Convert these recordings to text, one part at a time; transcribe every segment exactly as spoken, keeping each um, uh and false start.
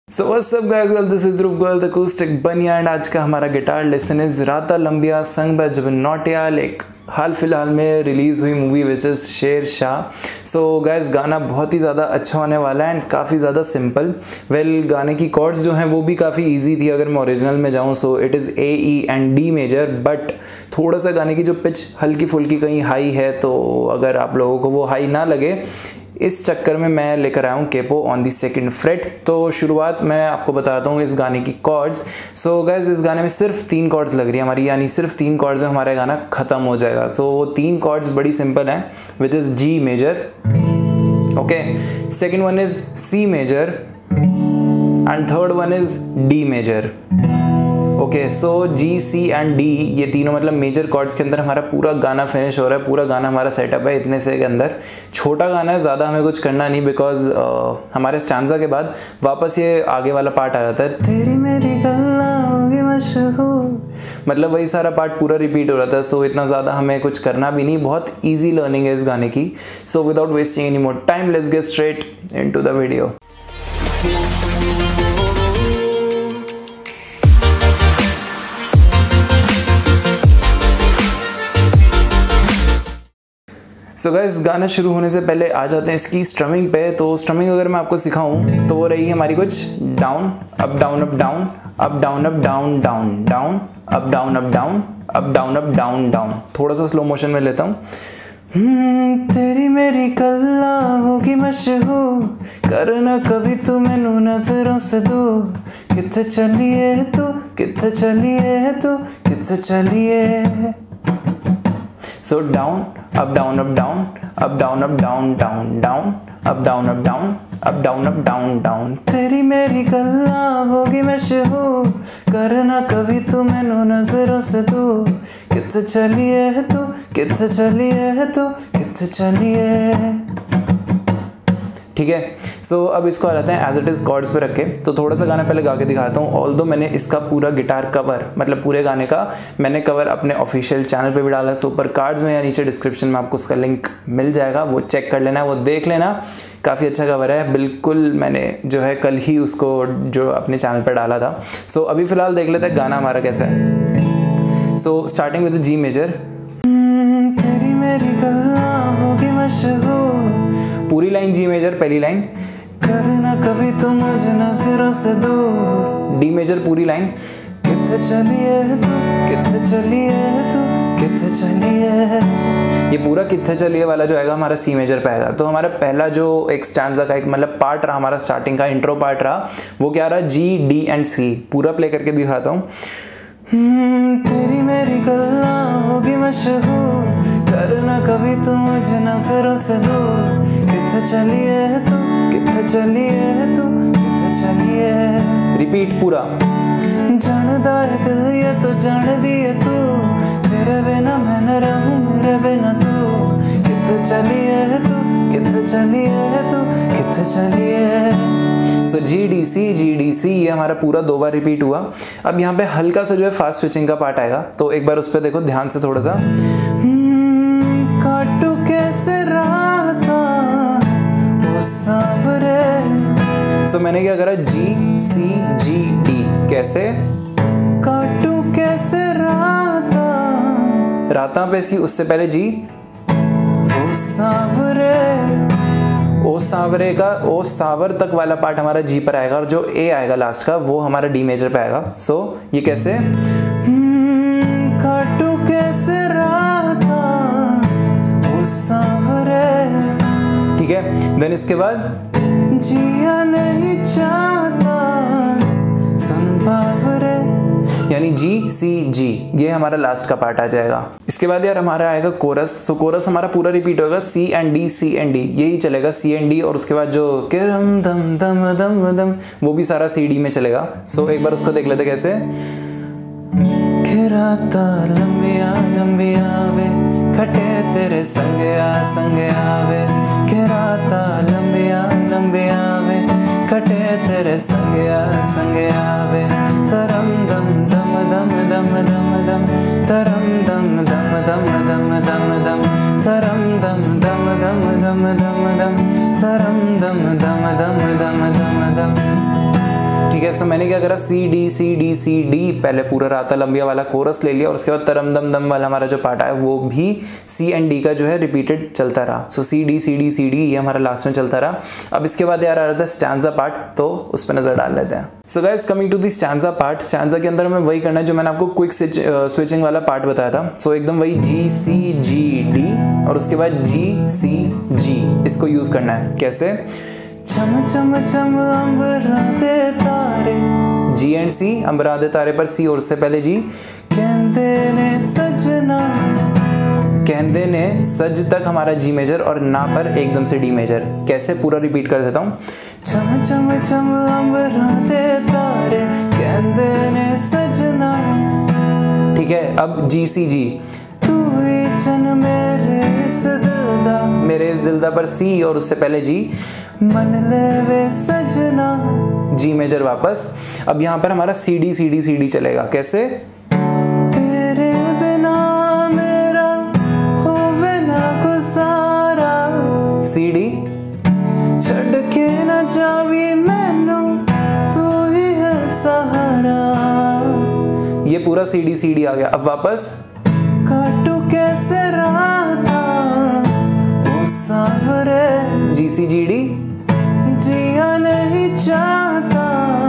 So what's up guys, well this is Dhruv Goyal, the acoustic Baniya and आज का हमारा guitar lesson is राता लंबिया sung by Zubin Nautiyal, एक हाल फिलहाल में रिलीज़ हुई movie which is Sher Shah. So guys गाना बहुत ही ज़्यादा अच्छा होने वाला है एंड काफ़ी ज़्यादा सिंपल। वेल गाने की कॉर्ड्स जो हैं वो भी काफ़ी इजी थी अगर मैं ओरिजिनल में जाऊँ। So it is A E and D major, but थोड़ा सा गाने की जो पिच हल्की फुल्की कहीं हाई है, तो अगर आप लोगों को वो हाई ना लगे इस चक्कर में मैं लेकर आया हूँ capo on the second fret. तो शुरुआत मैं आपको बताता हूँ इस गाने की कॉर्ड्स। सो गाइस इस गाने में सिर्फ तीन कॉर्ड्स लग रही है हमारी, यानी सिर्फ तीन कॉर्ड्स में हमारा गाना ख़त्म हो जाएगा। सो so, वो तीन कॉर्ड्स बड़ी सिंपल हैं, which is G major, okay, second one is C major and third one is D major. Okay so G C and D ये तीनों मतलब मेजर कॉर्ड्स के अंदर हमारा पूरा गाना फिनिश हो रहा है। पूरा गाना हमारा सेटअप है इतने से के अंदर। छोटा गाना है, ज़्यादा हमें कुछ करना नहीं, बिकॉज uh, हमारे स्टैंजा के बाद वापस ये आगे वाला पार्ट आ जाता है, तेरी मेरी गल्ला होगी मशहूर, मतलब वही सारा पार्ट पूरा रिपीट हो रहा था। सो so, इतना ज़्यादा हमें कुछ करना भी नहीं, बहुत ईजी लर्निंग है इस गाने की। So without wasting any more time let's get straight into the video. So so guys गाना शुरू होने से पहले आ जाते हैं इसकी स्ट्रमिंग पे। तो स्ट्रमिंग अगर मैं आपको सिखाऊं तो वो रही है हमारी कुछ down up down up down up down up down down down up down up down up down up down down. थोड़ा सा स्लो मोशन में लेता हूँ। तेरी मेरी गल्ला होगी मशहूर, करना कभी तू मैनू नजरों से दूर, किथे चलिए तू किथे चलिए तू किथे चलिए। So down, up, down, up, down, up, down, up, down, down, down, up, down, up, down, up, down, up, down, down। तेरी मेरी गल्ला होगी मशहूर, करना कभी तू मैनू नजरों से दूर, किथे चलिए तू किथे चलिए तू किथे चलिए। ठीक है, सो so, अब इसको आ जाते हैं एज इट इज़ कॉर्ड्स पे रख के। तो थोड़ा सा गाना पहले गा के दिखाता हूँ। ऑल्दो मैंने इसका पूरा गिटार कवर, मतलब पूरे गाने का मैंने कवर अपने ऑफिशियल चैनल पे भी डाला है। सो ऊपर कार्ड्स में या नीचे डिस्क्रिप्शन में आपको उसका लिंक मिल जाएगा, वो चेक कर लेना, वो देख लेना। काफ़ी अच्छा कवर है, बिल्कुल मैंने जो है कल ही उसको जो अपने चैनल पर डाला था। सो so, अभी फ़िलहाल देख लेते हैं गाना हमारा कैसा है। So starting with G major. तेरी मेरी गल्ला होगी मशहूर, पूरी लाइन जी मेजर पहली लाइन, करना कभी तुम मुझे नजरों से दूर, डी मेजर पूरी लाइन, किथे चलिए तू किथे चलिए तू किथे चलिए। ये पूरा किथे चलिए वाला जो आएगा हमारा सी मेजर पे आएगा। तो हमारा पहला जो एक स्टैंजा का एक मतलब पार्ट रहा हमारा, स्टार्टिंग का इंट्रो पार्ट रहा, वो क्या रहा, जी डी एंड सी। पूरा प्ले करके दिखाता हूँ। तेरी मेरी गल्ला होगी मशहूर, करना कभी तू मुझे नजरों से दूर, किथे चलिए तू किथे चलिए तू किथे चलिए। रिपीट पूरा। जानदा है दिल ये तो जान दिए तू, तेरे बिना मैं न रहूं मेरे बिना तू, किथे चलिए तू किथे चलिए तू किथे चलिए। सो G D C G D C ये हमारा पूरा दो बार रिपीट हुआ। अब यहाँ पे हल्का सा जो है फास्ट स्विचिंग का पार्ट आएगा, तो एक बार उस पर देखो ध्यान से थोड़ा सा। काटू कैसे राता वो सावरे। सो मैंने क्या करा, जी सी जी डी, कैसे काटू कैसे राता, राता पे सी, उससे पहले जी, ओ सावरे, ओ सावरे का ओ सावर तक वाला पार्ट हमारा जी पर आएगा, और जो ए आएगा लास्ट का वो हमारा डी मेजर पे आएगा। सो so, ये कैसे, काटू कैसे राता ओ सावरे, ठीक है। देन इसके बाद जिया नहीं चाहता सुन बावरे, यानी जी सी जी, ये हमारा लास्ट का पार्ट आ जाएगा। इसके बाद यार हमारा आएगा कोरस। सो कोरस हमारा पूरा रिपीट होगा, C and D C and D, यही चलेगा सी एंड डी, और उसके बाद जो किरम दम दम दम दम वो भी सारा सी डी में चलेगा। सो एक बार उसको देख लेते कैसे। खिराता लंबिया लंबिया वे खटे तेरे संगया संगया वे, खिराता लंबिया लंबिया वे खटे तेरे संगया संगया वे, तरम दम दम दम दम दम दम तरम दम दम दम दम दम दम तरम दम दम दम दम दम दम तरम दम दम दम दम दम दम। ठीक है। सो मैंने क्या करा, C D C D C D पहले पूरा राता लंबिया वाला कोरस ले लिया और उसके बाद तरम दम दम वाला हमारा जो पार्ट है वो भी सी एंड डी का जो है रिपीटेड चलता रहा। So C D C D C D ये हमारा लास्ट में चलता रहा। अब इसके बाद यार आ रहा था स्टैंजा पार्ट, तो उस पर नजर डाल लेते हैं। So guys coming to the stanza part, stanza के अंदर हमें वही करना है जो मैंने आपको क्विक स्विचिंग वाला पार्ट बताया था। सो so, एकदम वही जी सी जी डी और उसके बाद जी सी जी, इसको यूज करना है। कैसे, चम चम चम अंबराते तारे, जी एंड सी, अंबराते तारे पर सी और उससे पहले जी, कहंदे ने सजना, कहंदे ने सज तक हमारा जी मेजर और ना पर एकदम से डी मेजर। कैसे, पूरा रिपीट कर देता हूँ, चम चम चम अंबराते तारे, कहंदे ने सजना। ठीक है, अब जी सी जी, तू ही चन मेरे इस दिलदा, मेरे इस दिलदा पर सी और उससे पहले जी, मन ले वे सजना, जी मेजर वापस। अब यहाँ पर हमारा C D C D C D चलेगा। कैसे, तेरे बिना मेरा होवे ना गुजारा, सी डी, छड़ के ना जावी मैनू तू ही है सहारा, ये पूरा सी डी सी डी आ गया। अब वापस, काटू कैसे राता ओ सावरे, जी सी जी डी, जिया नहीं चाहता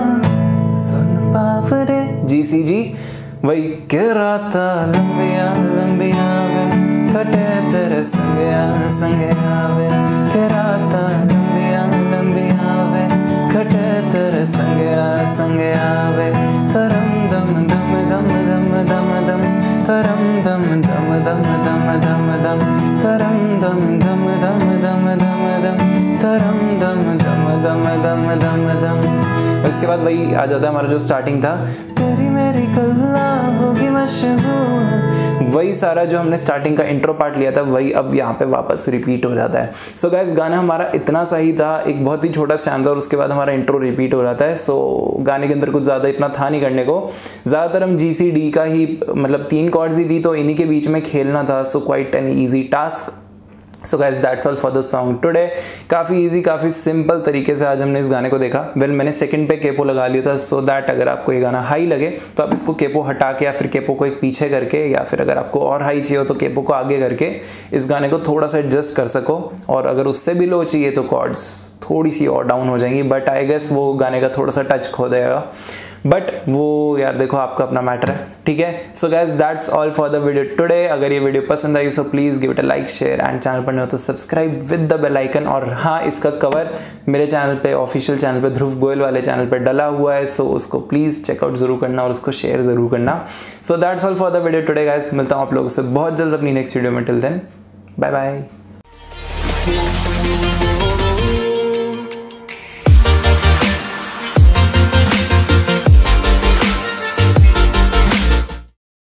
सुन पावरे, जी सी जी, वही के राता लंबिया लंबिया वे, कटे तेरे संगया संगया वे, के राता लंबिया लंबिया वे, कटे तेरे संगया संगया वे, तरम दम दम दम दम दम दम, तरम दम दम दम दम दम दम, तरम दम दम दम दम दम दम, तरम दम दम दम दम दम दम। इसके बाद वही आ जाता है हमारा जो स्टार्टिंग था, तेरी मेरी गल्ला होगी मशहूर, वही सारा जो हमने स्टार्टिंग का इंट्रो पार्ट लिया था वही अब यहाँ पे वापस रिपीट हो जाता है। सो so गाइस गाना हमारा इतना सही था, एक बहुत ही छोटा स्टैंजा और उसके बाद हमारा इंट्रो रिपीट हो जाता है। सो so, गाने के अंदर कुछ ज़्यादा इतना था नहीं करने को, ज़्यादातर हम जी सी डी का ही, मतलब तीन कॉर्ड्स ही थी तो इन्हीं के बीच में खेलना था। So quite an easy task. So guys that's all for the song today. काफ़ी इजी, काफ़ी सिंपल तरीके से आज हमने इस गाने को देखा। वेल well, मैंने सेकंड पे केपो लगा लिया था सो so दैट अगर आपको ये गाना हाई लगे तो आप इसको केपो हटा के या फिर केपो को एक पीछे करके या फिर अगर आपको और हाई चाहिए हो तो केपो को आगे करके इस गाने को थोड़ा सा एडजस्ट कर सको, और अगर उससे भी लो चाहिए तो कॉर्ड्स थोड़ी सी और डाउन हो जाएंगी, बट आई गेस वो गाने का थोड़ा सा टच खो देगा, बट वो यार देखो आपका अपना मैटर है। ठीक है, so guys that's all for the video today. अगर ये वीडियो पसंद आई so please give it a like share and channel पर नहीं हो तो subscribe with the bell icon. और हाँ, इसका कवर मेरे चैनल पे, ऑफिशियल चैनल पे, ध्रुव गोयल वाले चैनल पे डला हुआ है, सो उसको प्लीज़ चेकआउट ज़रूर करना और उसको शेयर ज़रूर करना। So that's all for the video today guys. मिलता हूँ आप लोगों से बहुत जल्द अपनी नेक्स्ट वीडियो में। Till then bye bye.